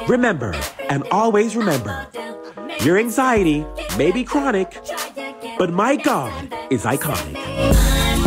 Remember, and always remember, your anxiety may be chronic, but my God is iconic.